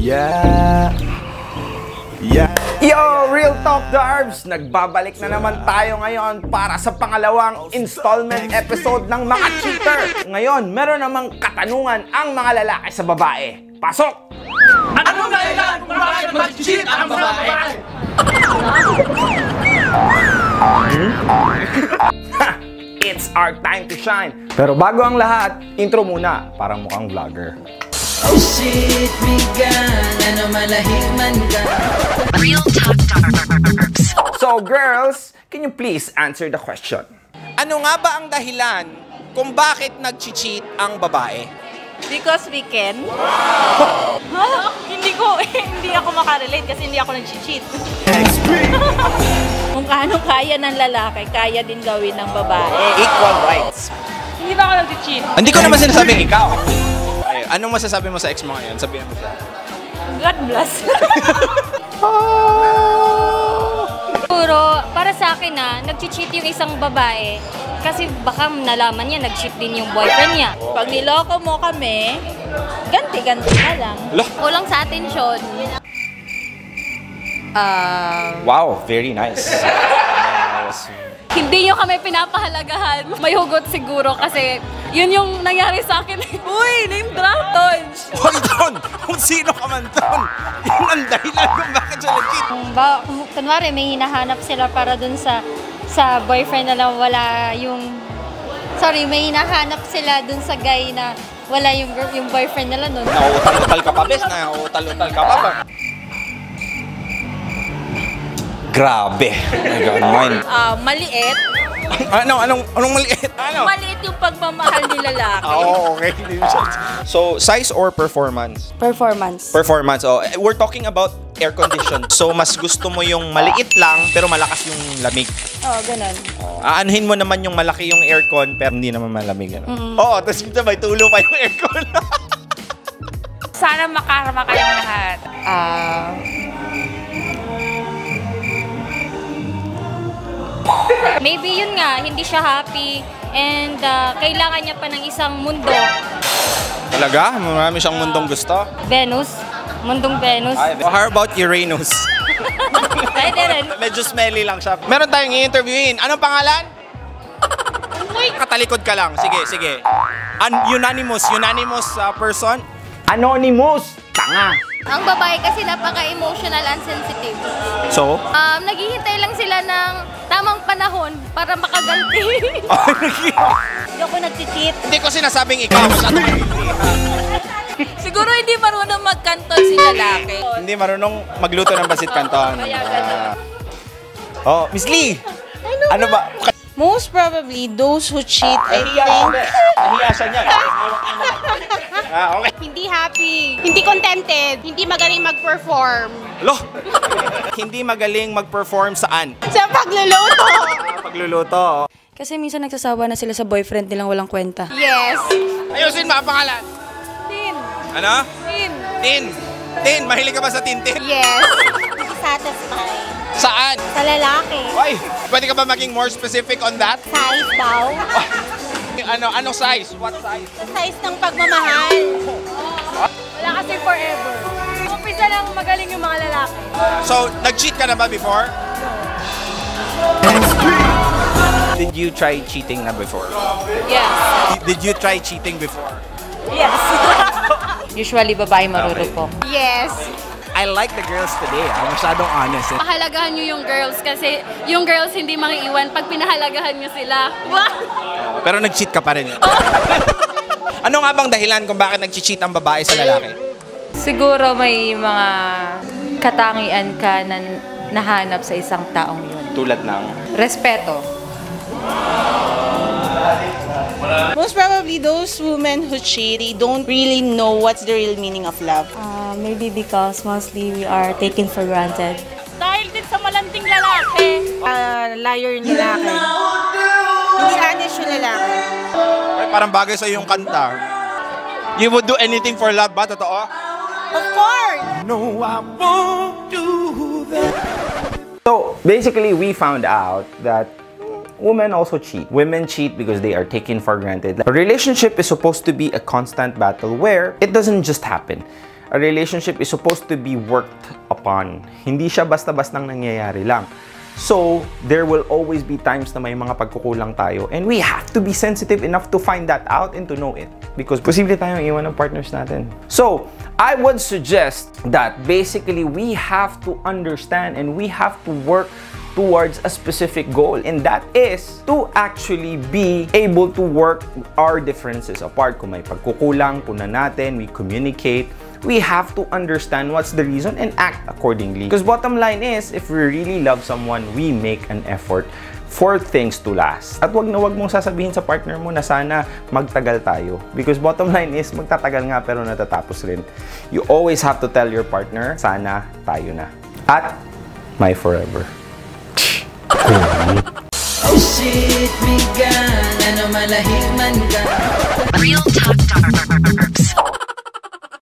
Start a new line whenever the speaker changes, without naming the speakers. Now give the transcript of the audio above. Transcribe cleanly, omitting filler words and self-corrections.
Yeah. Yo, Real Talk Darbs! Nagbabalik na naman tayo ngayon para sa pangalawang installment episode ng mga cheater. Ngayon, meron namang katanungan ang mga lalaki sa babae. Pasok!
Anong dahilan kung bakit mag-cheat ang babae?
It's our time to shine. Pero bago ang lahat, intro muna. Parang mukhang vlogger.
Oh shit, migan, ano malahiman ka.
Real Talk Darbs.
So girls, can you please answer the question?
Ano nga ba ang dahilan kung bakit nag-cheat ang babae?
Because we can. Huh? Hindi ako makarelate kasi hindi ako nag-cheat. Kung kaano kaya ng lalaki, kaya din gawin ng babae.
Equal rights.
Hindi ba ako nag-cheat?
Hindi ko naman sinasabing ikaw. Ay, anong masasabi mo sa ex mo ngayon? Sabihin mo siya.
God bless. Siguro, para sa akin nag-cheat yung isang babae kasi baka nalaman niya, nag-cheat din yung boyfriend niya. Pag niloko mo kami, ganti-ganti na lang. Kulang sa atensyon.
Wow, very nice.
Hindi nyo kami pinapahalagahan. May hugot siguro kasi yun yung nangyari sa akin. Uy, name drop, Tons!
Hold on! Kung sino ka man, Ton! Yun ang dahilan kung bakit siya nag-cheat.
Kunwari, may hinahanap sila para dun sa boyfriend na lang wala yung... Sorry, may hinahanap sila dun sa guy na wala yung boyfriend nila nun.
Nauutal-utal ka pa, bes. Nauutal-utal ka pa ba? Grabe. Maliit. Anong maliit? Ano?
Maliit yung pagmamahal ni lalaki.
Oh, okay. So, size or performance?
Performance.
Performance. Oh, we're talking about air condition. So, mas gusto mo yung maliit lang pero malakas yung lamig.
Oo, ganun.
Aanhin mo naman yung malaki yung aircon pero hindi naman malamig. Oo, tapos dito may tulo pa yung aircon.
Sana makarama kayong lahat. Maybe yun nga, hindi siya happy and kailangan niya pa ng isang mundo.
Talaga? Marami siyang mundong gusto?
Venus. Mundong Venus.
How about Uranus?
Pwede rin.
Medyo smelly lang siya. Meron tayong i-interviewin. Anong pangalan? Katalikod ka lang. Sige. Unanimous person?
Anonymous! Tanga!
Ang babae kasi napaka-emotional and sensitive.
So?
Naghihintay lang sila ng tamang panahon para makaganti. Hindi ako nag-cheat.
Hindi ko sinasabing ikaw.
Siguro hindi marunong magkanton si lalaki.
Hindi marunong magluto ng basit kanton. Oh, Miss Lee! Ano ba?
Most probably, those who cheat, I think,
Nahiya siya niya. Okay.
hindi happy, hindi contented, hindi magaling mag-perform.
Lo! Hindi magaling mag-perform saan?
Sa pagluluto!
Pagluluto.
Kasi minsan nagsasawa na sila sa boyfriend nilang walang kwenta.
Yes.
Ayusin mo ang pangalan.
Tin.
Ano?
Tin.
Tin. Tin, mahilig ka ba sa tintin?
Yes. Satisfied.
Saan?
Sa lalaki.
Ay, pwede ka ba maging more specific on that?
Size daw.
Anong size? What size?
Sa size ng pagmamahal.
Wala kasi forever. Umpisa lang magaling yung mga lalaki.
So, nag-cheat ka na ba before? Did you try cheating na before?
Yes.
Did you try cheating before?
Yes.
Usually, babae marurupok.
Yes.
I like the girls today. Masyadong honest.
Pahalagahan nyo yung girls kasi yung girls hindi mangiiwan pag pinahalagahan nyo sila.
Pero nag-cheat ka pa rin. Ano nga bang dahilan kung bakit nag-cheat ang babae sa lalaki?
Siguro may mga katangian ka na nahanap sa isang taong yun.
Tulad ng?
Respeto.
Most probably, those women who cheat, they don't really know what's the real meaning of love.
Maybe because mostly we are taken for granted.
Dahil din sa malanting lalaki.
Liar yung lalaki. Hindi honest yung lalaki.
Ay, parang bagay sa yung kanta. You would do anything for love ba? Totoo?
Of course!
No, I won't do that.
So, basically, we found out that women also cheat. Women cheat because they are taken for granted. A relationship is supposed to be a constant battle where it doesn't just happen. A relationship is supposed to be worked upon. Hindi siya basta-bastang nangyayari lang. So, there will always be times na may mga pagkukulang tayo and we have to be sensitive enough to find that out and to know it. Because posible tayong iwan ng partners natin. So, I would suggest that basically we have to understand and we have to work towards a specific goal, and that is to actually be able to work our differences apart. Kung may pagkukulang, punan natin, we communicate, we have to understand what's the reason and act accordingly. Because bottom line is, if we really love someone, we make an effort for things to last. At wag mong sasabihin sa partner mo na sana magtagal tayo. Because bottom line is, magtatagal nga pero natatapos rin. You always have to tell your partner, sana tayo na. At my forever.
Oh shit, migan, ano malahing man ka.
Real Talk Darbs.